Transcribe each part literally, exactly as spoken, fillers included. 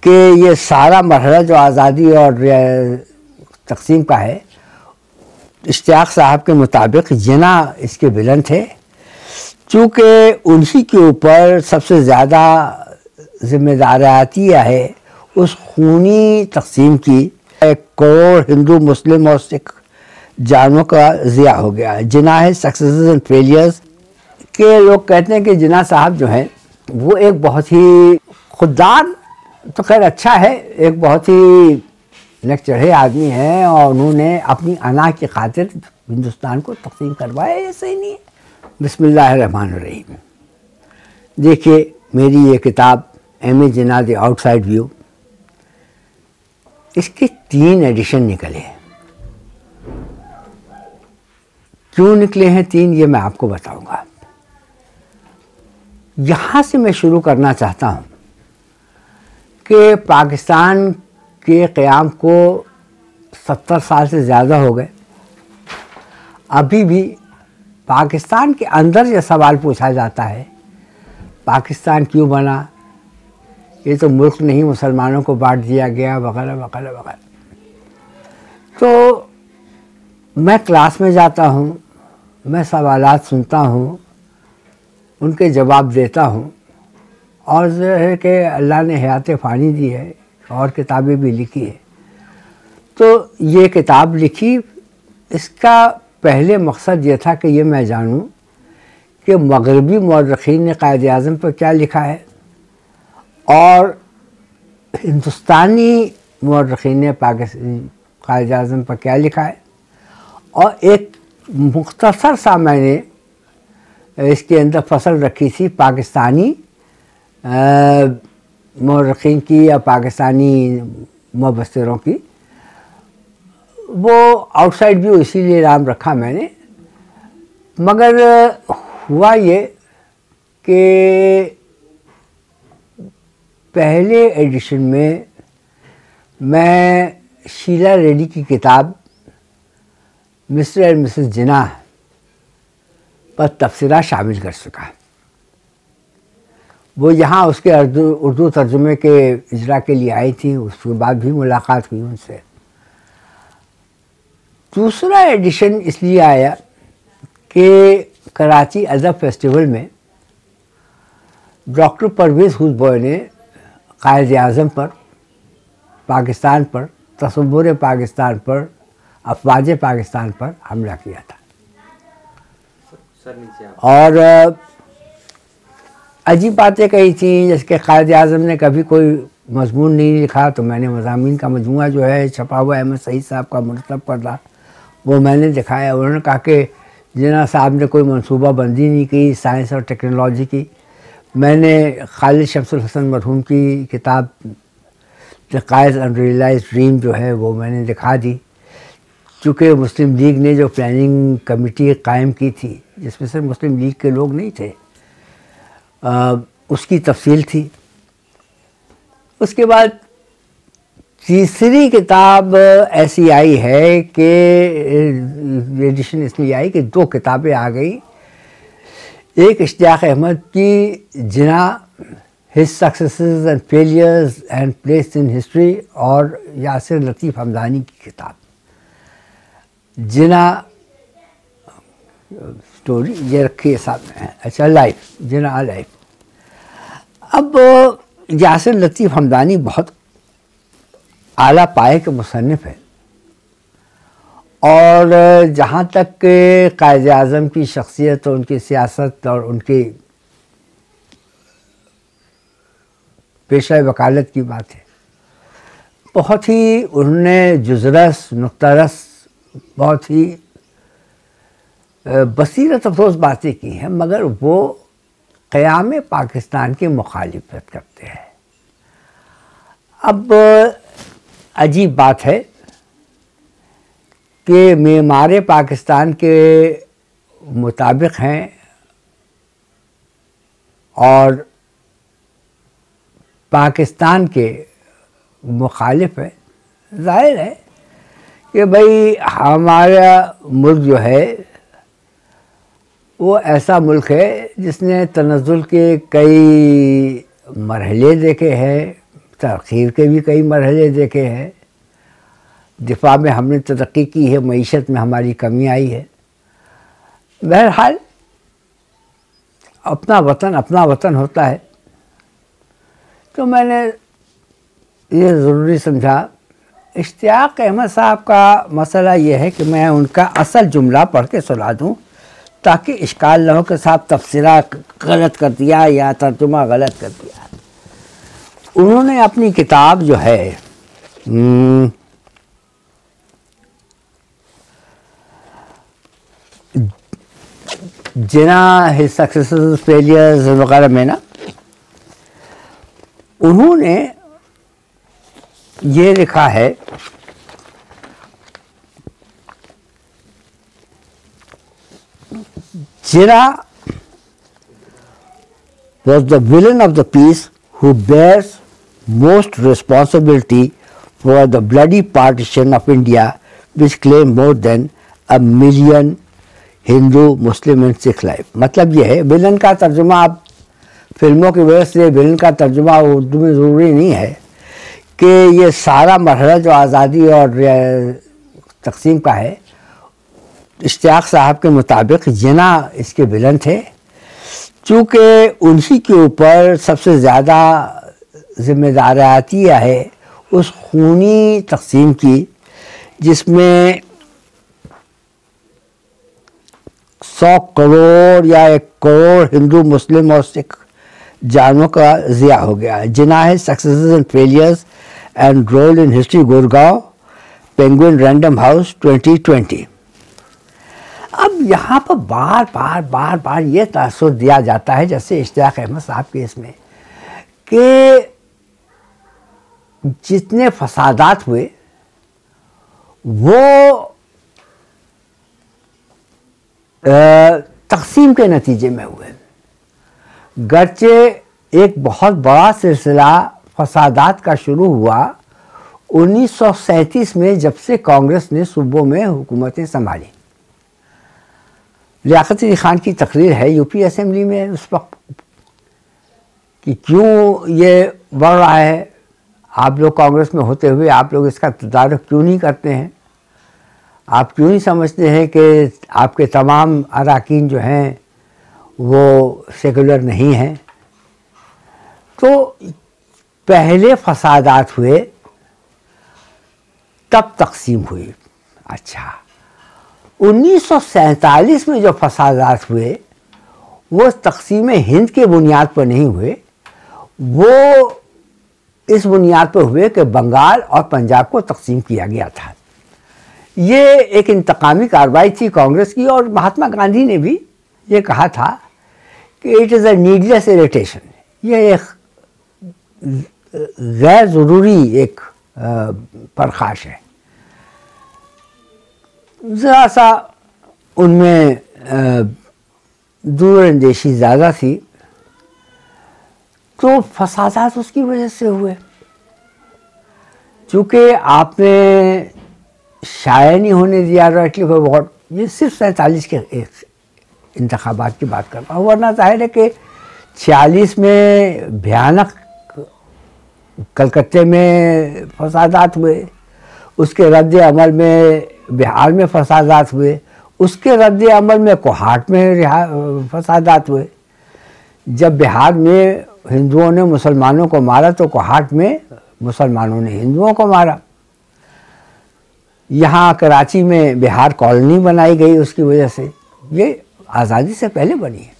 कि ये सारा मरहला जो आज़ादी और तकसीम का है, इश्तियाक साहब के मुताबिक जिना इसके विलन थे, चूँकि उन्हीं के ऊपर सबसे ज़्यादा जिम्मेदारियाती है उस खूनी तकसीम की। एक करोड़ हिंदू, मुस्लिम और सिख जानों का ज़िया हो गया। जिना है सक्सेसेस एंड फेलियर्स के। लोग कहते हैं कि जिना साहब जो हैं वो एक बहुत ही खुददार, तो खैर अच्छा है, एक बहुत ही नेक चढ़े आदमी हैं और उन्होंने अपनी अना की खातिर हिंदुस्तान को तकसीम करवाया, ये सही नहीं है। बिस्मिल्लाहिर्रहमानिर्रहीम। देखिए मेरी ये किताब M A Jinnah the outside view, इसके तीन एडिशन निकले। क्यों निकले हैं तीन, ये मैं आपको बताऊंगा। यहाँ से मैं शुरू करना चाहता हूँ कि पाकिस्तान के क़याम को सत्तर साल से ज़्यादा हो गए, अभी भी पाकिस्तान के अंदर ये सवाल पूछा जाता है, पाकिस्तान क्यों बना, ये तो मुल्क नहीं मुसलमानों को बांट दिया गया, वगैरह वगैरह वगैरह। तो मैं क्लास में जाता हूँ, मैं सवालात सुनता हूँ, उनके जवाब देता हूँ, और जो है कि अल्लाह ने हयात फ़ानी दी है और किताबें भी लिखी है। तो ये किताब लिखी, इसका पहले मकसद ये था कि ये मैं जानूँ कि मगरबी मौरख़ीन ने क़ायद आज़म पर क्या लिखा है और हिंदुस्तानी मौरख़ीन ने पाकिस्तानी क़ायद आज़म पर क्या लिखा है, और एक मुख्तसर सा मैंने इसके अंदर फसल रखी थी पाकिस्तानी मौरख़ीन की या पाकिस्तानी मुबस्सिरों की। वो आउटसाइड व्यू इसीलिए नाम रखा मैंने। मगर हुआ ये कि पहले एडिशन में मैं शीला रेड्डी की किताब मिस्टर एंड मिसेस जिना पर तफसीरा शामिल कर सका। वो यहाँ उसके उर्दू उर्दू तर्जुमे के इजरा के लिए आई थी, उसके बाद भी मुलाकात हुई उनसे। दूसरा एडिशन इसलिए आया कि कराची अदब फेस्टिवल में डॉक्टर परवेज़ हुसबॉय ने क़ायद आज़म पर, पाकिस्तान पर, तसव्वुर पाकिस्तान पर, अफ़वाज पाकिस्तान पर हमला किया था। और अजीब बातें कही थी, जैसे कि क़ायद आज़म ने कभी कोई मज़मून नहीं लिखा, तो मैंने मज़ामीन का मजमुआ जो है छपा हुआ अहमद सईद साहब का मुरतब करदा, वो मैंने दिखाया। उन्होंने कहा कि जिना साहब ने कोई मनसूबा बंदी नहीं की साइंस और टेक्नोलॉजी की। मैंने खालिद शम्सुल हसन मरहूम की किताब द कायस अनरियलाइज्ड ड्रीम जो है वो मैंने दिखा दी। चूँकि मुस्लिम लीग ने जो प्लानिंग कमेटी कायम की थी, जिसमें से मुस्लिम लीग के लोग नहीं थे, आ, उसकी तफसील थी। उसके बाद तीसरी किताब ऐसी आई है कि एडिशन इसलिए आई कि दो किताबें आ गई। एक इश्तियाक अहमद की Jinnah, his successes and failures and place in history, और यासिर लतीफ़ हमदानी की किताब जिना स्टोरी, ये रखी है सामने। अच्छा, लाइफ, जिना लाइफ। अब यासिर लतीफ़ हमदानी बहुत आला पाए के मुसन्निफ़ है, और जहाँ तक के क़ायद आज़म की शख्सियत और उनकी सियासत और उनकी पेशा वकालत की बात है, बहुत ही उन्होंने जुज़रस, नुक्तारस, बहुत ही बसीरत अफरोज़ बातें की हैं, मगर वो क़याम पाकिस्तान की मुखालिफत करते हैं। अब अजीब बात है कि मेमार पाकिस्तान के मुताबिक हैं और पाकिस्तान के मुखालिफ है। ज़ाहिर है कि भाई हमारा मुल्क जो है वो ऐसा मुल्क है जिसने तनज़्ज़ुल के कई मरहले देखे हैं, तख़ीर के भी कई मरहले देखे हैं। दिफा में हमने तरक्की की है, मईशत में हमारी कमी आई है। बहरहाल अपना वतन अपना वतन होता है, तो मैंने ये ज़रूरी समझा। इश्तियाक अहमद साहब का मसला ये है कि मैं उनका असल जुमला पढ़ के सुना दूँ ताकि इश्काल न हो कि साहब तफसीरा गलत कर दिया या तर्जुमा गलत कर दिया। उन्होंने अपनी किताब जो है जिना हिज सक्सेसेस फेलियर्स वगैरह में ना, उन्होंने ये लिखा है Jinnah was the villain of the piece who bears most responsibility for the bloody partition of India, which claimed more than a million Hindu, Muslim and Sikh life. मतलब ये है, विलन का तर्जुमा आप फिल्मों की वजह से विलन का तर्जुमा उर्दू में ज़रूरी नहीं है कि ये सारा मरहला जो आज़ादी और तकसीम का है, इश्तियाक साहब के मुताबिक जिना इसके विलन थे, चूँकि उन्हीं के ऊपर सबसे ज़्यादा जिम्मेदारियाँ है उस खूनी तकसीम की जिसमें सौ करोड़ या एक करोड़ हिंदू, मुस्लिम और सिख जानों का ज़िया हो गया। Jinnah his successes and failures and role in history, Gurgaon, Penguin Random House twenty twenty. अब यहाँ पर बार बार बार बार ये तासुर दिया जाता है, जैसे इश्तियाक अहमद साहब के इसमें, कि जितने फसादात हुए वो तकसीम के नतीजे में हुए। गर्चे एक बहुत बड़ा सिलसिला फसादात का शुरू हुआ उन्नीस सौ सैंतीस में, जब से कांग्रेस ने सूबों में हुकूमतें संभाली। लियाकत अली खान की तकरीर है यूपी असेंबली में उस वक्त कि क्यों ये बढ़ रहा है, आप लोग कांग्रेस में होते हुए आप लोग इसका तदारुक क्यों नहीं करते हैं, आप क्यों नहीं समझते हैं कि आपके तमाम अरकान जो हैं वो सेकुलर नहीं हैं। तो पहले फसादात हुए तब तकसीम हुई। अच्छा, उन्नीस सौ सैंतालीस में जो फसादात हुए वो तकसीम हिंद के बुनियाद पर नहीं हुए, वो इस बुनियाद पर हुए कि बंगाल और पंजाब को तकसीम किया गया था। ये एक इंतकामी कार्रवाई थी कांग्रेस की, और महात्मा गांधी ने भी ये कहा था कि it is a needless irritation, ये एक गैर ज़रूरी एक परखाश है। ज़रा सा उनमें दूरअंदेशी ज़्यादा थी, तो फसादात उसकी वजह से हुए। चूँकि आपने शाया नहीं होने दिया राइटली फॉर वोट, ये सिर्फ सैंतालीस के इंतखाबात की बात कर रहा हूँ, वरना जाहिर है कि छियालीस में भयानक कलकत्ते में फसादात हुए, उसके रद्द अमल में बिहार में फसादात हुए, उसके रद्द अमल में कोहाट में फसादात हुए। जब बिहार में हिंदुओं ने मुसलमानों को मारा तो कोहाट में मुसलमानों ने हिंदुओं को मारा। यहाँ कराची में बिहार कॉलोनी बनाई गई उसकी वजह से, ये आज़ादी से पहले बनी है।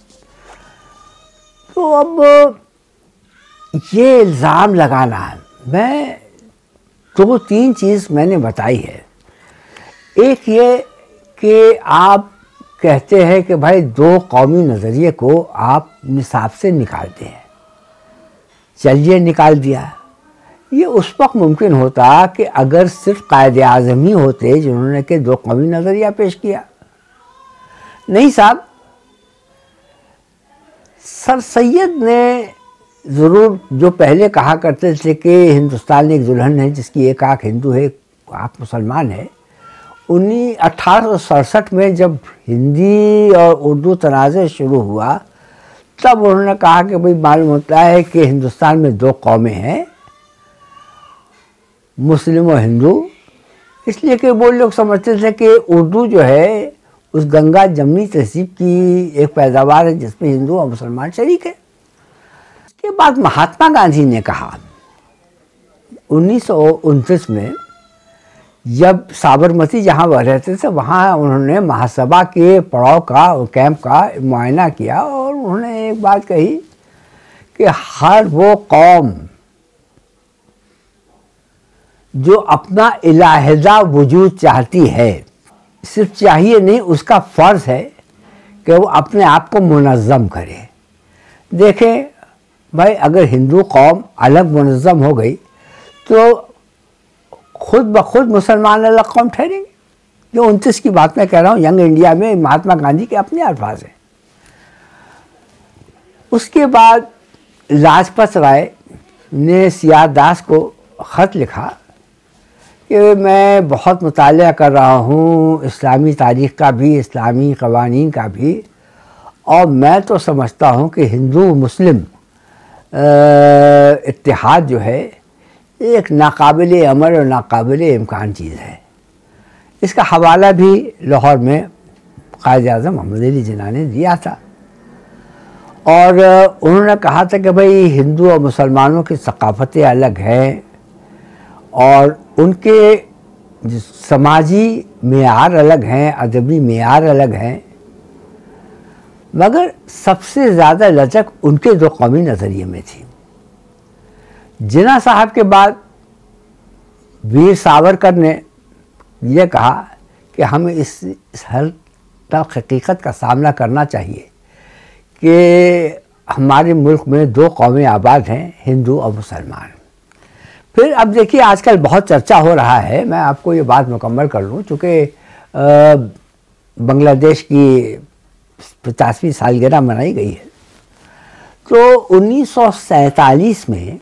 तो अब ये इल्ज़ाम लगाना है, मैं दो तीन चीज़ मैंने बताई है। एक ये कि आप कहते हैं कि भाई दो कौमी नज़रिए को आप निसाब से निकालते हैं, चलिए निकाल दिया। ये उस वक्त मुमकिन होता कि अगर सिर्फ कायदे आज़म ही होते जिन्होंने के दो कौमी नज़रिया पेश किया। नहीं साहब, सर सैयद ने ज़रूर जो पहले कहा करते थे कि हिंदुस्तान एक दुल्हन है जिसकी एक आँख हिंदू है, आप मुसलमान है, उन्नीस अठारह सौ सड़सठ में जब हिंदी और उर्दू तनाज़ शुरू हुआ तब उन्होंने कहा कि भाई मालूम होता है कि हिंदुस्तान में दो कौमें हैं, मुस्लिम और हिंदू, इसलिए कि वो लोग समझते थे कि उर्दू जो है उस गंगा जमनी तहजीब की एक पैदावार है जिसमें हिंदू और मुसलमान शरीक है। इसके बाद महात्मा गांधी ने कहा उन्नीस सौ उनतीस में, जब साबरमती जहाँ वह रहते थे वहाँ उन्होंने महासभा के पड़ाव का कैंप का मुआयना किया और उन्होंने एक बात कही कि हर वो कौम जो अपना इलाहिदा वजूद चाहती है, सिर्फ चाहिए नहीं, उसका फ़र्ज़ है कि वो अपने आप को मुनज़्ज़म करे। देखें भाई, अगर हिंदू कौम अलग मुनज़्ज़म हो गई तो खुद ब खुद मुसलमान अलग कौम ठहरेंगे। जो उनतीस की बात मैं कह रहा हूँ, यंग इंडिया में महात्मा गांधी के अपने अल्फाज हैं। उसके बाद लाजपत राय ने सियार दास को ख़त लिखा कि मैं बहुत मुतालिया कर रहा हूँ इस्लामी तारीख़ का भी, इस्लामी क़वानीन का भी, और मैं तो समझता हूँ कि हिंदू मुस्लिम इत्तेहाद जो है एक नाकाबिले अमल और नाकाबिले इम्कान चीज़ है। इसका हवाला भी लाहौर में कायद-ए-आज़म मोहम्मद अली जिन्ना ने दिया था और उन्होंने कहा था कि भाई हिंदू और मुसलमानों की सकाफ़तें अलग हैं और उनके समाजी मेयार अलग हैं, अदबी मेयार अलग हैं, मगर सबसे ज़्यादा लचक उनके दो कौमी नज़रिए में थी। जिन्ना साहब के बाद वीर सावरकर ने यह कहा कि हमें इस, इस हर तक हकीकत का सामना करना चाहिए कि हमारे मुल्क में दो कौमें आबाद हैं, हिंदू और मुसलमान। फिर अब देखिए आजकल बहुत चर्चा हो रहा है, मैं आपको ये बात मुकम्मल कर लूँ, चूँकि बांग्लादेश की पचासवीं सालगिरह मनाई गई है, तो उन्नीस सौ सैंतालीस में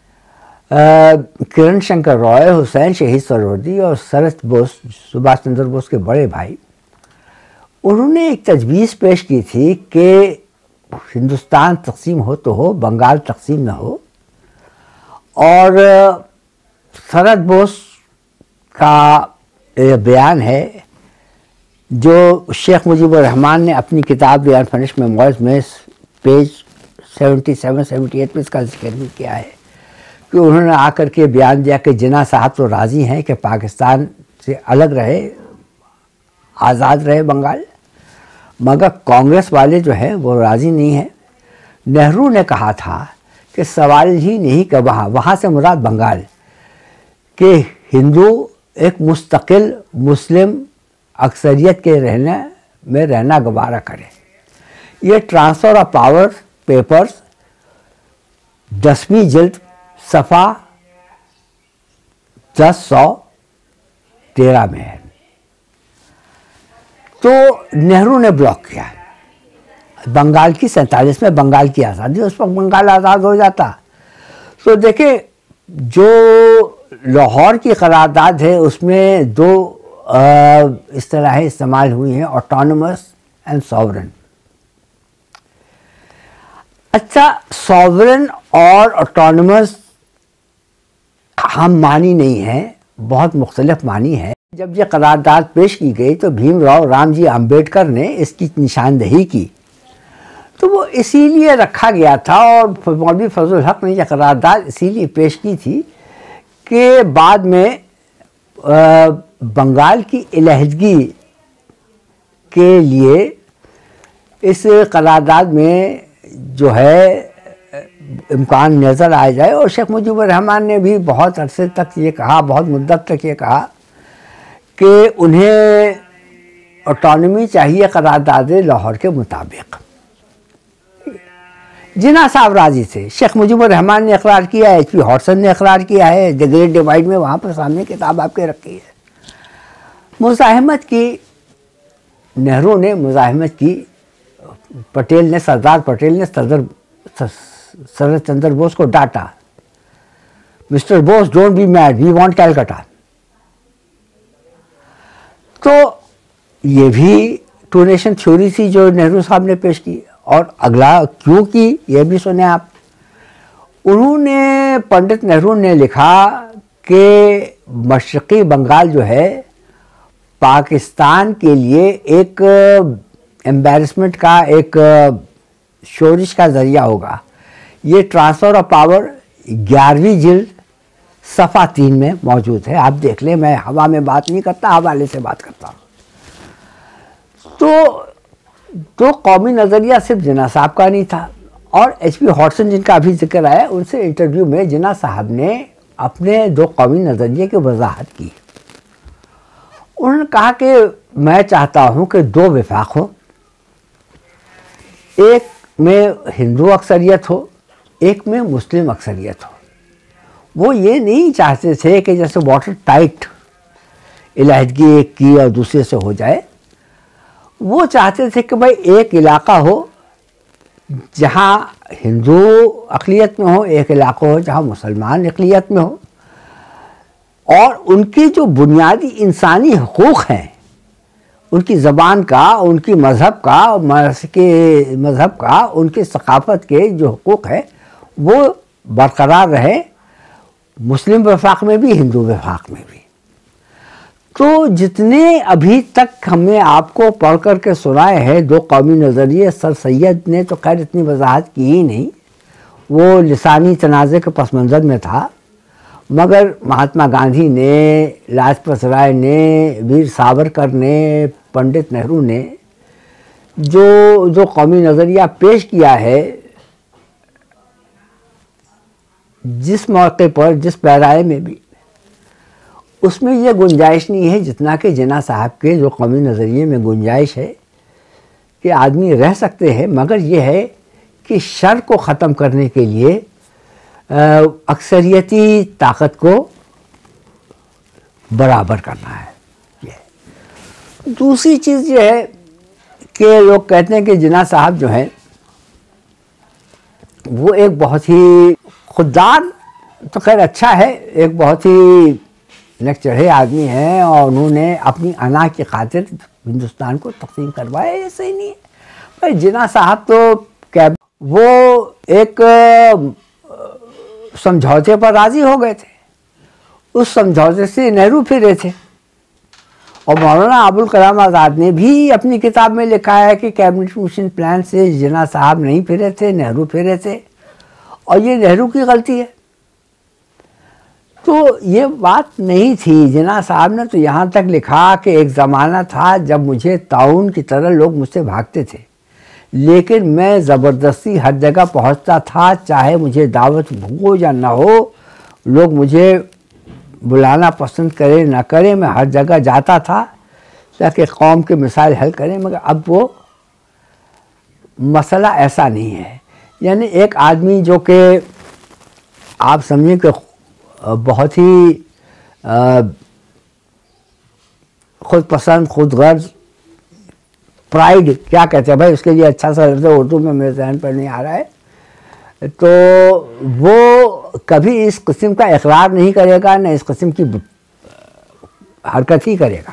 किरण शंकर रॉय, हुसैन शहीद सरवर्दी और शरद बोस, सुभाष चंद्र बोस के बड़े भाई, उन्होंने एक तजवीज़ पेश की थी कि हिंदुस्तान तकसीम हो तो हो, बंगाल तकसीम न हो। और शरद बोस का बयान है जो शेख मुजीबुर रहमान ने अपनी किताब द अनफिनिश्ड मेमोइर्स में पेज सतहत्तर अठहत्तर में इसका जिक्र भी किया है कि उन्होंने आकर के बयान दिया कि जिन्ना साहब तो राज़ी हैं कि पाकिस्तान से अलग रहे, आज़ाद रहे बंगाल, मगर कांग्रेस वाले जो है वो राज़ी नहीं है। नेहरू ने कहा था कि सवाल ही नहीं कि वहाँ वहाँ से मुराद बंगाल के हिंदू एक मुस्तकिल मुस्लिम अक्सरियत के रहने में रहना गवारा करें। ये ट्रांसफ़र ऑफ पावर पेपर्स दसवीं जिल्द सफ़ा दस सौ तेरह में है। तो नेहरू ने ब्लॉक किया बंगाल की, सैंतालीस में बंगाल की आज़ादी, उस पर बंगाल आज़ाद हो जाता। तो देखिए जो लाहौर की करारदाद है उसमें दो इस तरह इस्तेमाल हुई हैं, ऑटोनमस एंड सॉवरन। अच्छा, सॉवरन और ऑटोनमस हम मानी नहीं है, बहुत मुख्तलिफ मानी है। जब ये करारदाद पेश की गई तो भीमराव रामजी आम्बेडकर ने इसकी निशानदही की, तो वो इसीलिए रखा गया था और मौलवी फजल हक ने यह करारदाद इसीलिए पेश की थी कि बाद में आ, बंगाल की अलहदगी के लिए इस करारदाद में जो है इम्कान नज़र आ जाए। और शेख मुजीबुर रहमान ने भी बहुत अरसे तक ये कहा, बहुत मुद्दत तक ये कहा कि उन्हें ऑटोनॉमी चाहिए करारदाद लाहौर के मुताबिक। जिन्ना साहब राजी थे, शेख मुजीबुर रहमान ने इकरार किया है, एच पी हॉटसन ने इकरार किया है, द ग्रेट डिवाइड में वहाँ पर सामने किताब आपके रखी है। मुज़ाहिमत की, नेहरू ने मुज़ाहिमत की, पटेल ने, सरदार पटेल ने सदर शरद चंद्र बोस को डांटा, mister Bose don't be mad, we want Calcutta. तो ये भी टू नेशन थ्योरी थी जो नेहरू साहब ने पेश की। और अगला क्यों की, ये भी सुने आप। उन्होंने, पंडित नेहरू ने लिखा कि मशरक़ी बंगाल जो है पाकिस्तान के लिए एक एम्बैरसमेंट का, एक शोरिश का ज़रिया होगा। ये ट्रांसफ़र ऑफ पावर ग्यारहवीं जिल्द सफ़ा तीन में मौजूद है, आप देख लें। मैं हवा में बात नहीं करता, हवाले से बात करता हूँ। तो तो कौमी नज़रिया सिर्फ जिन्ना साहब का नहीं था, और एच पी हॉटसन जिनका अभी जिक्र आया, उनसे इंटरव्यू में जिन्ना साहब ने अपने दो कौमी नज़रिए की वजाहत की। उन्होंने कहा कि मैं चाहता हूँ कि दो विफाक हो, एक में हिंदू अक्सरियत हो, एक में मुस्लिम अक्सरियत हो। वो ये नहीं चाहते थे कि जैसे वाटर टाइट इलाहदगी एक की और दूसरे से हो जाए। वो चाहते थे कि भाई एक इलाका हो जहाँ हिंदू अक़लियत में हो, एक इलाका हो जहाँ मुसलमान अक़लियत में हो, और उनकी जो बुनियादी इंसानी हुकूक़ हैं, उनकी ज़बान का, उनकी मज़हब का, के मज़हब का, उनकी सकाफ़त के जो हुकूक़ है वो बरकरार रहे, मुस्लिम वफाक में भी, हिंदू वफाक में भी। तो जितने अभी तक हमने आपको पढ़ कर के सुनाए हैं दो कौमी नज़रिए, सर सैयद ने तो खैर इतनी वजाहत की ही नहीं, वो लिसानी तनाज़े के पस मंज़र में था, मगर महात्मा गांधी ने, लाजपत राय ने, वीर सावरकर ने, पंडित नेहरू ने जो जो कौमी नज़रिया पेश किया है, जिस मौके पर, जिस पैराए में भी, उसमें यह गुंजाइश नहीं है जितना कि जिन्ना साहब के जो कौमी नज़रिए में गुंजाइश है कि आदमी रह सकते हैं, मगर यह है कि शर को ख़त्म करने के लिए अक्सरियती ताकत को बराबर करना है। ये दूसरी चीज़ ये है कि लोग कहते हैं कि जिन्ना साहब जो है वो एक बहुत ही खुददार, तो खैर अच्छा है, एक बहुत ही नेक चढ़े आदमी हैं, और उन्होंने अपनी अना की खातिर हिंदुस्तान को तकसीम करवाया। ऐसे ही नहीं है भाई, जिन्ना साहब तो कैब वो एक समझौते पर राज़ी हो गए थे, उस समझौते से नेहरू फिरे थे। और मौलाना अबुल कलाम आज़ाद ने भी अपनी किताब में लिखा है कि कैबिनेट मिशन प्लान से जिन्ना साहब नहीं फिरे थे, नेहरू फिरे थे, और ये नेहरू की गलती है। तो ये बात नहीं थी। जिन्ना साहब ने तो यहाँ तक लिखा कि एक ज़माना था जब मुझे ताउन की तरह लोग मुझसे भागते थे, लेकिन मैं ज़बरदस्ती हर जगह पहुँचता था, चाहे मुझे दावत हो या ना हो, लोग मुझे बुलाना पसंद करें ना करें, मैं हर जगह जाता था ताकि कौम के मिसाइल हल करें। मगर अब वो मसला ऐसा नहीं है। यानी एक आदमी जो कि आप समझें कि बहुत ही खुद पसंद, खुद गर्ज, प्राइड क्या कहते हैं भाई, उसके लिए अच्छा सा लफ्ज़ उर्दू में मेरे ज़हन पर नहीं आ रहा है, तो वो कभी इस किस्म का इकरार नहीं करेगा, न इस किस्म की हरकत ही करेगा।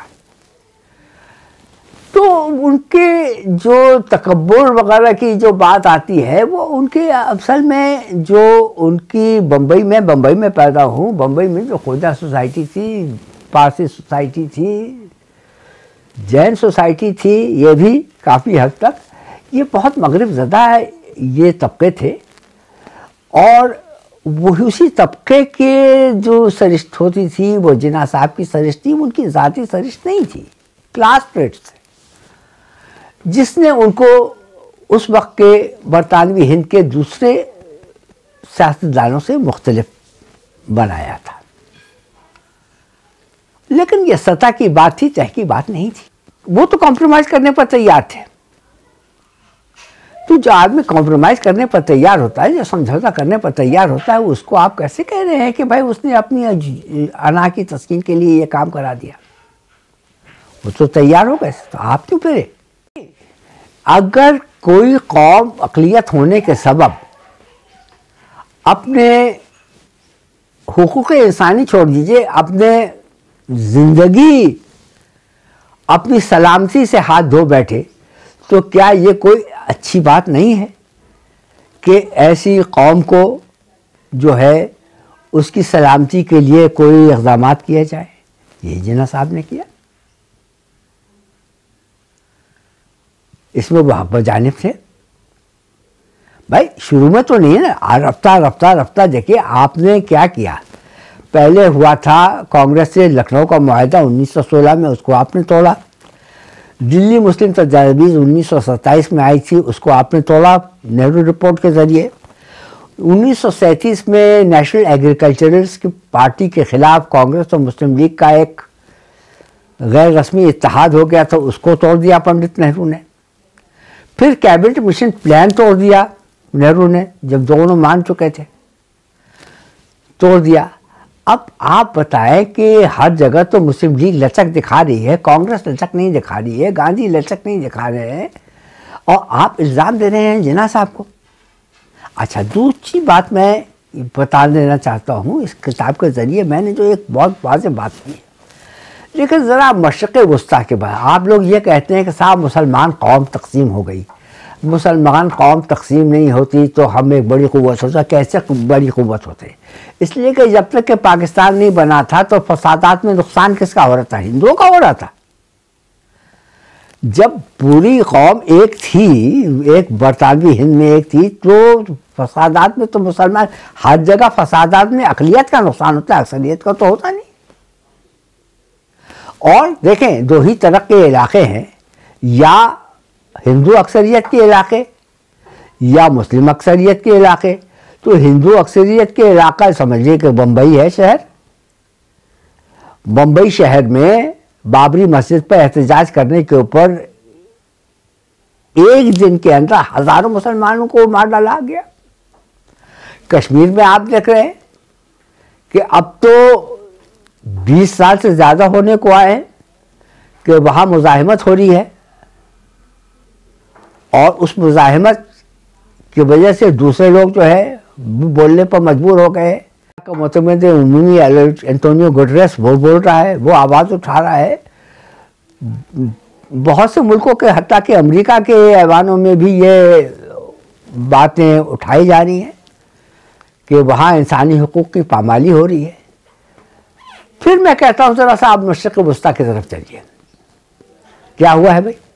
तो उनके जो तकब्बुर वगैरह की जो बात आती है, वो उनके असल में जो उनकी बम्बई में बम्बई में पैदा हूँ, बम्बई में जो खोजा सोसाइटी थी, पारसी सोसाइटी थी, जैन सोसाइटी थी, ये भी काफ़ी हद तक ये बहुत मगरिब ज़दा ये तबके थे, और वही उसी तबके के जो सरिश्त होती थी वो जिन्ना साहब की सरिश्त थी, उनकी ज़ाती सरिश्त नहीं थी, क्लास ट्रेड्स थे, जिसने उनको उस वक्त के बरतानवी हिंद के दूसरे सियासतदानों से मुख्तलिफ बनाया था। लेकिन ये सतह की बात थी, तह की बात नहीं थी। वो तो कॉम्प्रोमाइज़ करने पर तैयार थे। तो जो आदमी कॉम्प्रोमाइज़ करने पर तैयार होता है, जो समझौता करने पर तैयार होता है, उसको आप कैसे कह रहे हैं कि भाई उसने अपनी अना की तस्कीन के लिए ये काम करा दिया? वो तो तैयार हो गए, तो आप क्यों फिरे? अगर कोई कौम अक़लियत होने के सबब अपने हुकूक़ इंसानी छोड़ दीजिए, अपने ज़िंदगी, अपनी सलामती से हाथ धो बैठे, तो क्या ये कोई अच्छी बात नहीं है कि ऐसी कौम को जो है उसकी सलामती के लिए कोई इक़दाम किया जाए। ये जिन्ना साहब ने किया। इसमें वहाँ पर जानिब थे भाई, शुरू में तो नहीं है ना, रफ्ता रफ्ता रफ्ता देखिए आपने क्या किया। पहले हुआ था कांग्रेस से लखनऊ का मुआहदा उन्नीस सौ सोलह में, उसको आपने तोड़ा। दिल्ली मुस्लिम तजावीज़ उन्नीस सौ सत्ताईस में आई थी, उसको आपने तोड़ा नेहरू रिपोर्ट के ज़रिए। उन्नीस सौ सैंतीस में नेशनल एग्रीकल्चरल्स की पार्टी के ख़िलाफ़ कांग्रेस और मुस्लिम लीग का एक गैर रस्मी इत्तेहाद हो गया था, उसको तोड़ दिया पंडित नेहरू ने। फिर कैबिनेट मिशन प्लान तोड़ दिया नेहरू ने, जब दोनों मान चुके थे, तोड़ दिया। अब आप बताएं कि हर जगह तो मुस्लिम लीग लचक दिखा रही है, कांग्रेस लचक नहीं दिखा रही है, गांधी लचक नहीं दिखा रहे हैं, और आप इल्ज़ाम दे रहे हैं जिन्ना साहब को। अच्छा, दूसरी बात मैं बता देना चाहता हूँ, इस किताब के ज़रिए मैंने जो एक बहुत वाज़ेह बात की है, लेकिन ज़रा मशरक़ वस्ता के बाद आप लोग ये कहते हैं कि साहब मुसलमान कौम तकसीम हो गई। मुसलमान कौम तकसीम नहीं होती तो हम एक बड़ी क़ुव्वत होता। कैसे बड़ी क़ुव्वत होते? इसलिए कि जब तक कि पाकिस्तान नहीं बना था तो फसादात में नुकसान किसका हो रहा था? हिंदुओं का हो रहा था। जब पूरी कौम एक थी, एक बरतानवी हिंद में एक थी, तो फसादात में तो मुसलमान, हर जगह फसादात में अक़लियत का नुकसान होता है, अक्सरियत का तो होता नहीं। और देखें, दो ही तरह के इलाके हैं, या हिंदू अक्सरियत के इलाके या मुस्लिम अक्सरियत के इलाके। तो हिंदू अक्सरियत के इलाका समझिए कि बम्बई है शहर। बम्बई शहर में बाबरी मस्जिद पर एहतजाज करने के ऊपर एक दिन के अंदर हजारों मुसलमानों को मार डाला गया। कश्मीर में आप देख रहे हैं कि अब तो बीस साल से ज़्यादा होने को आए हैं कि वहाँ मुज़ाहिमत हो रही है, और उस मुज़ाहिमत की वजह से दूसरे लोग जो है बोलने पर मजबूर हो गए। मुतमद उमूमी एंटोनियो गुटरेस वो बोल रहा है, वो आवाज़ उठा रहा है। बहुत से मुल्कों के, हत्ता कि अमेरिका के ऐवानों में भी ये बातें उठाई जा रही हैं कि वहाँ इंसानी हुकूक की पामाली हो रही है। फिर मैं कहता हूँ ज़रा सा आप मशरिक़ वस्ता की तरफ चलिए। क्या हुआ है भाई?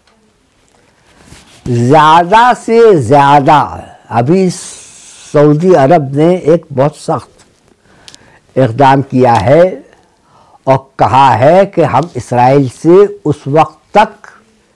ज़्यादा से ज़्यादा अभी सऊदी अरब ने एक बहुत सख्त इक़दाम किया है और कहा है कि हम इसराइल से उस वक्त तक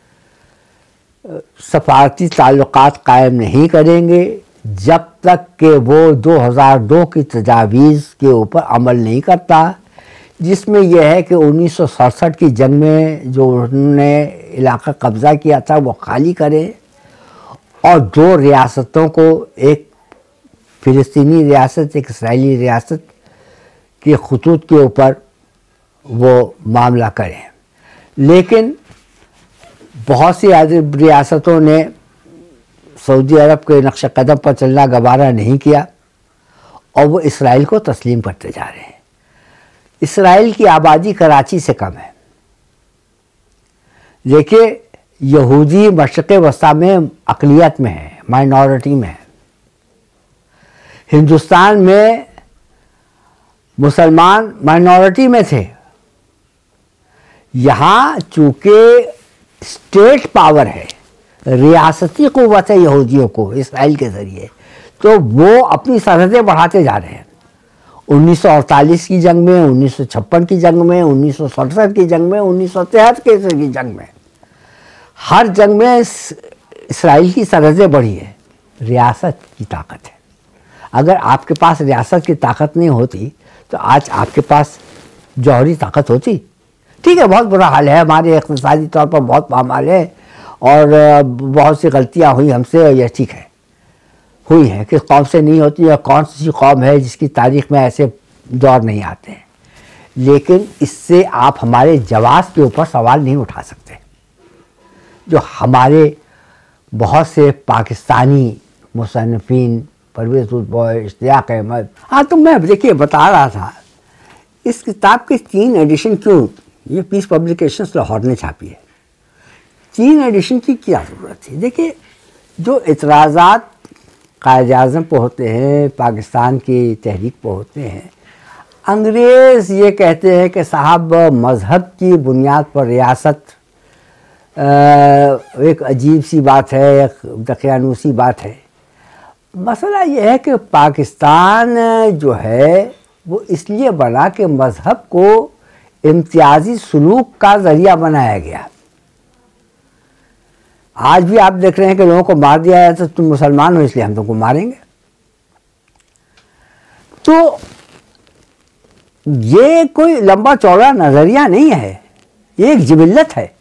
सफारती ताल्लुकात कायम नहीं करेंगे जब तक कि वो दो हज़ार दो की तजावीज़ के ऊपर अमल नहीं करता, जिसमें यह है कि उन्नीस सौ सड़सठ की जंग में जो उन्होंने इलाका कब्ज़ा किया था वो खाली करें, और दो रियासतों को, एक फ़िलिस्तीनी रियासत, एक इसराइली रियासत के खतूत के ऊपर वो मामला करें। लेकिन बहुत सी रियासतों ने सऊदी अरब के नक्श कदम पर चलना गवारा नहीं किया और वो इसराइल को तस्लीम करते जा रहे हैं। इसराइल की आबादी कराची से कम है। देखिए, यहूदी मशरिक़ वस्ता में अक़लियत में है, माइनॉरिटी में है। हिंदुस्तान में मुसलमान माइनॉरिटी में थे। यहाँ चूँकि स्टेट पावर है, रियासती क़ुव्वत है यहूदियों को इसराइल के ज़रिए, तो वो अपनी सरहदें बढ़ाते जा रहे हैं। उन्नीस सौ अड़तालीस की जंग में, उन्नीस सौ छप्पन की जंग में, उन्नीस सौ सड़सठ की जंग में, उन्नीस सौ तिहत्तर की जंग में, हर जंग में इसराइल की सरहदें बढ़ी है। रियासत की ताकत है। अगर आपके पास रियासत की ताकत नहीं होती तो आज आपके पास जौहरी ताकत होती। ठीक है, बहुत बुरा हाल है, हमारे इक़्तिसादी तौर पर बहुत पामाल है और बहुत सी गलतियां हुई हमसे, और यह ठीक है, हुई है। किस कौम से नहीं होती, या कौन सी कौम है जिसकी तारीख़ में ऐसे दौर नहीं आते हैं। लेकिन इससे आप हमारे जवाब के ऊपर सवाल नहीं उठा सकते। जो हमारे बहुत से पाकिस्तानी मुसन्निफ़ीन, परवेज़ बॉय, इश्तियाक अहमद, हाँ तो मैं देखिए बता रहा था, इस किताब के तीन एडिशन क्यों, ये पीस पब्लिकेशंस लाहौर ने छापी है, तीन एडिशन की क्या ज़रूरत थी? देखिए, जो इतराज़ात कायद-ए-आज़म पे होते हैं, पाकिस्तान की तहरीक पे होते हैं। अंग्रेज़ ये कहते हैं कि साहब मज़हब की बुनियाद पर रियासत एक अजीब सी बात है, एक दकियानूसी बात है। मसला ये है कि पाकिस्तान जो है वो इसलिए बना कि मज़हब को इम्तियाजी सलूक का ज़रिया बनाया गया। आज भी आप देख रहे हैं कि लोगों को मार दिया है तो तुम मुसलमान हो इसलिए हम तुमको मारेंगे। तो ये कोई लंबा चौड़ा नज़रिया नहीं है, ये एक जिबिल्लत है।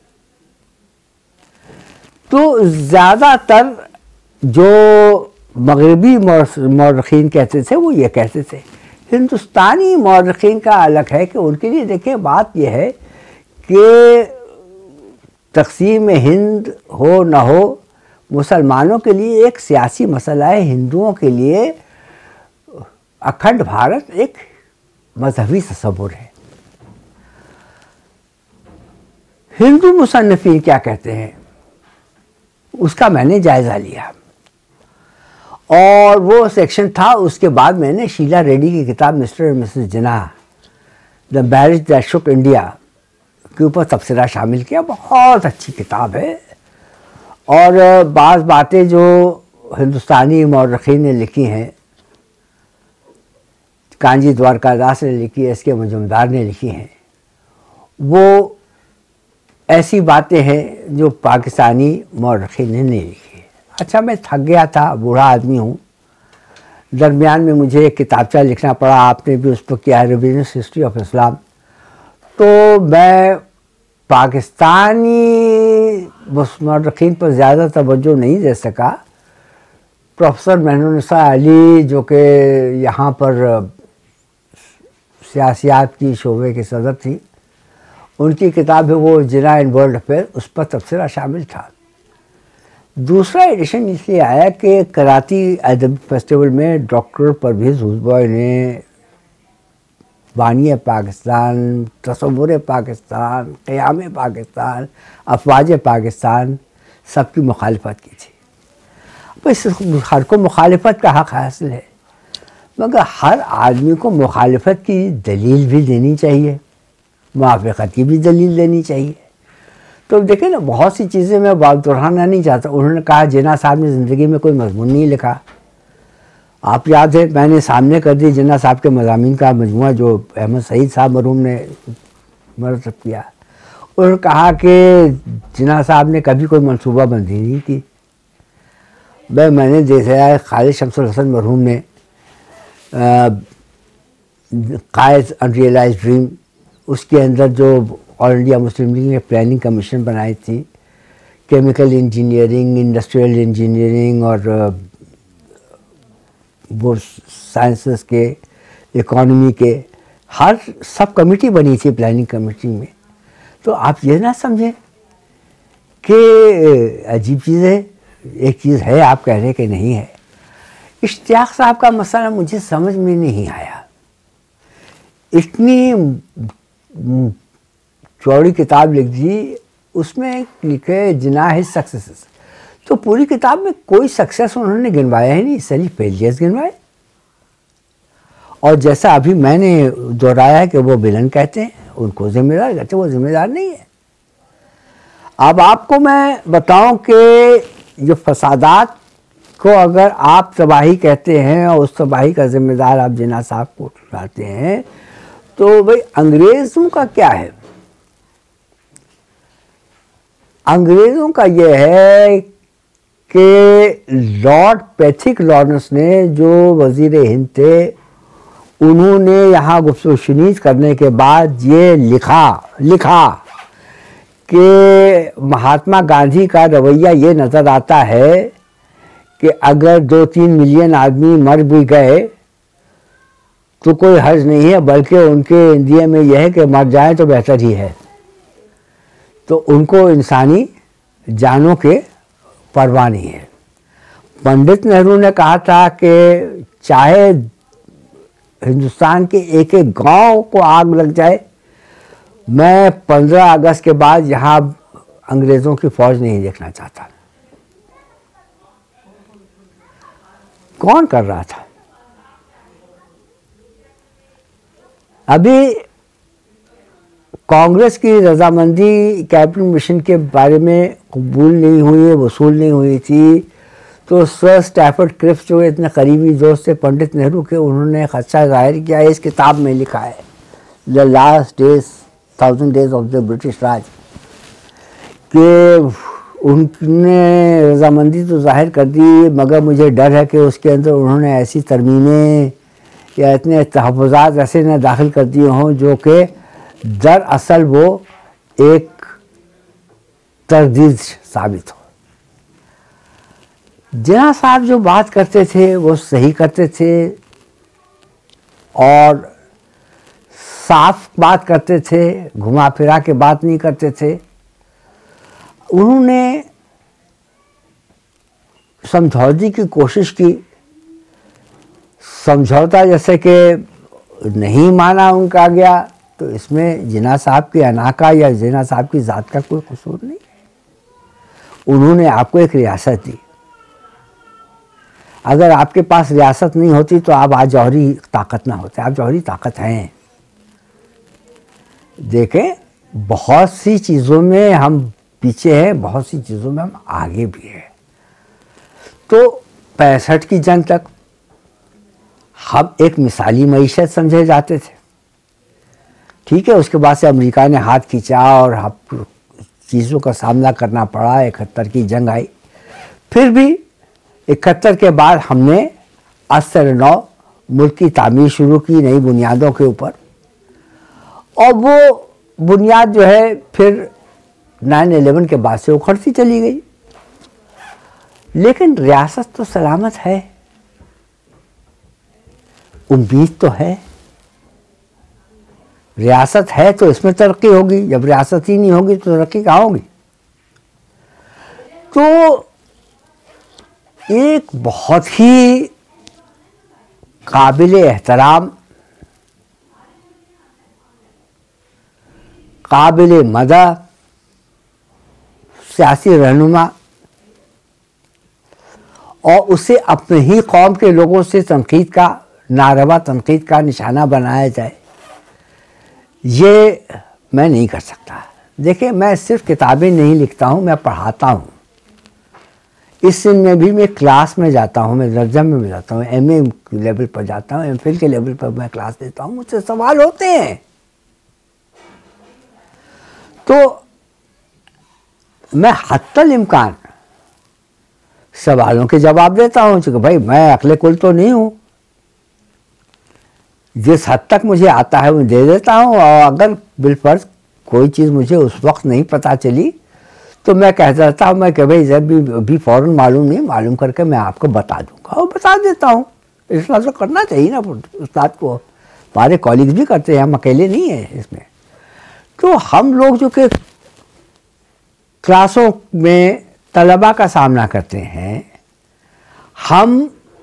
तो ज़्यादातर जो मगरबी मौरख़ीन कहते थे वो ये कहते थे। हिंदुस्तानी मौरख़ीन का अलग है कि उनके लिए देखिए बात यह है कि तक़सीम हिंद हो न हो, मुसलमानों के लिए एक सियासी मसला है, हिंदुओं के लिए अखंड भारत एक मजहबी तसव्वुर है। हिंदू मुसन्निफ़ीन क्या कहते हैं उसका मैंने जायज़ा लिया और वो सेक्शन था। उसके बाद मैंने शीला रेड्डी की किताब mister and missus Jinnah the marriage that shook India के ऊपर तबसरा शामिल किया। बहुत अच्छी किताब है और बाज़ बातें जो हिंदुस्तानी मौरख़ीन ने लिखी हैं, कांजी द्वारकादास ने लिखी है, एस के मजुमदार ने लिखी हैं, वो ऐसी बातें हैं जो पाकिस्तानी मौरख़ीन ने नहीं लिखी। अच्छा, मैं थक गया था, बूढ़ा आदमी हूँ, दरमियान में मुझे एक किताबचा लिखना पड़ा, आपने भी उस पर किया है, रिविजन हिस्ट्री ऑफ इस्लाम। तो मैं पाकिस्तानी मौरख़ीन पर ज़्यादा तवज्जो नहीं दे सका। प्रोफेसर मेहनुन्निसा अली जो कि यहाँ पर सियासियात की शोबे के सदर थी, उनकी किताब है वो जिन्ना इन वर्ल्ड अफेयर, उस पर तबसरा शामिल था। दूसरा एडिशन इसलिए आया कि कराची अदब फेस्टिवल में डॉक्टर परवेज़ हुसबॉय ने बानी पाकिस्तान, तसव्वुर पाकिस्तान, क़याम पाकिस्तान, अफवाज पाकिस्तान सबकी मुखालिफत की थी। बस हर को मुखालिफत का हक़ हासिल है, मगर हर आदमी को मुखालिफत की दलील भी देनी चाहिए, मुआफ़क़त की भी दलील देनी चाहिए। तो देखिए ना, बहुत सी चीज़ें मैं बात दोहराना नहीं चाहता। उन्होंने कहा जिन्ना साहब ने ज़िंदगी में कोई मज़मून नहीं लिखा। आप याद है मैंने सामने कर दी जिन्ना साहब के मज़ामीन का मजमुआ जो अहमद सईद साहब मरहूम ने मरतब किया। उन्होंने कहा कि जिन्ना साहब ने कभी कोई मनसूबाबंदी नहीं की। भाई मैंने देखा है खालिद शमसुल हसन मरहूम ने कायद अनरियलाइज्ड ड्रीम, उसके अंदर जो ऑल इंडिया मुस्लिम लीग ने प्लानिंग कमीशन बनाई थी, केमिकल इंजीनियरिंग, इंडस्ट्रियल इंजीनियरिंग और वो साइंसेस के, इकोनॉमी के, हर सब कमेटी बनी थी प्लानिंग कमेटी में। तो आप ये ना समझें कि अजीब चीज़ है, एक चीज़ है आप कह रहे कि नहीं है। इश्तियाक साहब का मसला मुझे समझ में नहीं आया। इतनी चौड़ी किताब लिख दी, उसमें लिखे जिन्ना है सक्सेसेस, तो पूरी किताब में कोई सक्सेस उन्होंने गिनवाया ही नहीं, सली फेलियर्स गिनवाए। और जैसा अभी मैंने दोहराया है कि वो विलन कहते हैं, उनको जिम्मेदार कहते हैं, वो जिम्मेदार नहीं है। अब आपको मैं बताऊं कि जो फसादात को अगर आप तबाही कहते हैं और उस तबाही का जिम्मेदार आप जिन्ना साहब को ठहराते हैं, तो भाई अंग्रेज़ों का क्या है? अंग्रेज़ों का ये है कि लॉर्ड पैथिक लॉरेंस ने जो वज़ीर हिंद थे, उन्होंने यहाँ गुफ्तगू करने के बाद ये लिखा लिखा कि महात्मा गांधी का रवैया ये नज़र आता है कि अगर दो तीन मिलियन आदमी मर भी गए तो कोई हर्ज नहीं है, बल्कि उनके इंडिया में यह है कि मर जाए तो बेहतर ही है। तो उनको इंसानी जानों के परवाह नहीं है। पंडित नेहरू ने कहा था कि चाहे हिंदुस्तान के एक एक गांव को आग लग जाए, मैं पंद्रह अगस्त के बाद यहाँ अंग्रेज़ों की फ़ौज नहीं देखना चाहता। कौन कर रहा था? अभी कांग्रेस की रजामंदी कैबिनेट मिशन के बारे में कबूल नहीं हुई, वसूल नहीं हुई थी, तो सर स्टैफर्ड क्रिप्स जो इतने करीबी दोस्त थे पंडित नेहरू के, उन्होंने खदशा जाहिर किया। इस किताब में लिखा है the last days thousand days of the British Raj, कि उनने रजामंदी तो जाहिर कर दी, मगर मुझे डर है कि उसके अंदर उन्होंने ऐसी तरमीमें या इतने तहफ़्फ़ुज़ात ऐसे न दाखिल कर दिए हों जो कि दरअसल वो एक तरदीद साबित हो। जिन्ना साहब जो बात करते थे वो सही करते थे और साफ बात करते थे, घुमा फिरा के बात नहीं करते थे। उन्होंने समझौते की कोशिश की, समझौता जैसे कि नहीं माना उनका गया, तो इसमें जिन्ना साहब की अना का या जिन्ना साहब की ज़ात का कोई कसूर नहीं। उन्होंने आपको एक रियासत दी, अगर आपके पास रियासत नहीं होती तो आप आज जौहरी ताकत ना होते, आप जौहरी ताकत हैं। देखें, बहुत सी चीज़ों में हम पीछे हैं, बहुत सी चीज़ों में हम आगे भी हैं। तो पैंसठ की जंग तक हम एक मिसाली मईशत समझे जाते थे, ठीक है। उसके बाद से अमेरिका ने हाथ खींचा और हम चीज़ों का सामना करना पड़ा। इकहत्तर की जंग आई, फिर भी इकहत्तर के बाद हमने अस्तर नौ मुल्क की तामीर शुरू की नई बुनियादों के ऊपर, और वो बुनियाद जो है फिर नाइन इलेवन के बाद से उखड़ती चली गई। लेकिन रियासत तो सलामत है, उम्मीद तो है। रियासत है तो इसमें तरक्की होगी, जब रियासत ही नहीं होगी तो तरक्की कहाँ होगी? तो एक बहुत ही काबिल एहतराम, काबिल मदह सियासी रहनुमा, और उसे अपने ही कौम के लोगों से तनकीद का, नारवा तनकीद का निशाना बनाया जाए, ये मैं नहीं कर सकता। देखिए, मैं सिर्फ किताबें नहीं लिखता हूँ, मैं पढ़ाता हूँ। इस सिन में भी मैं क्लास में जाता हूँ, मैं दर्जा में जाता हूँ, एम ए लेवल पर जाता हूँ, एम फिल के लेवल पर मैं क्लास देता हूँ। मुझसे सवाल होते हैं तो मैं हत्तल इम्कान सवालों के जवाब देता हूँ, क्योंकि भाई मैं अकले कुल तो नहीं हूँ। जिस हद तक मुझे आता है वो दे देता हूँ, और अगर बिलफर्ज कोई चीज़ मुझे उस वक्त नहीं पता चली तो मैं कह देता हूँ मैं कि भाई जब भी अभी फ़ौरन मालूम नहीं, मालूम करके मैं आपको बता दूंगा, और बता देता हूँ। इस तरह से करना चाहिए ना उस्ताद को, हमारे कॉलीग्स भी करते हैं, हम अकेले नहीं हैं इसमें। तो हम लोग जो कि क्लासों में तलबा का सामना करते हैं, हम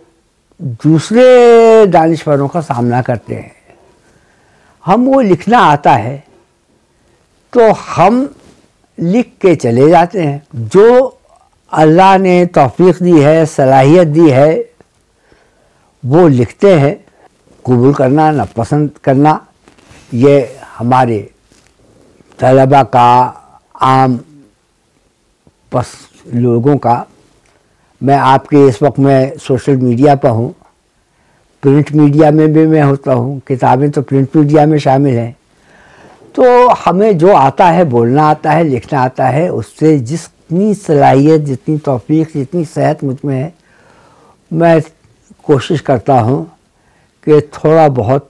दूसरे दानिशवरों का सामना करते हैं, हम वो लिखना आता है तो हम लिख के चले जाते हैं। जो अल्लाह ने तौफीक दी है, सलाहियत दी है, वो लिखते हैं। कबूल करना ना पसंद करना, ये हमारे तलबा का, आम पस लोगों का। मैं आपके इस वक्त मैं सोशल मीडिया पर हूँ, प्रिंट मीडिया में भी मैं होता हूँ, किताबें तो प्रिंट मीडिया में शामिल हैं। तो हमें जो आता है, बोलना आता है, लिखना आता है, उससे जितनी सलाहियत, जितनी तौफीक, जितनी सेहत मुझ में है, मैं कोशिश करता हूँ कि थोड़ा बहुत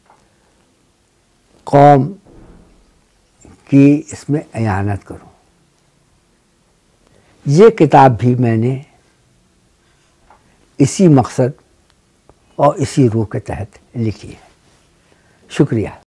कौम की इसमें इयानत करूँ। ये किताब भी मैंने इसी मकसद और इसी रूह के तहत लिखी है। शुक्रिया।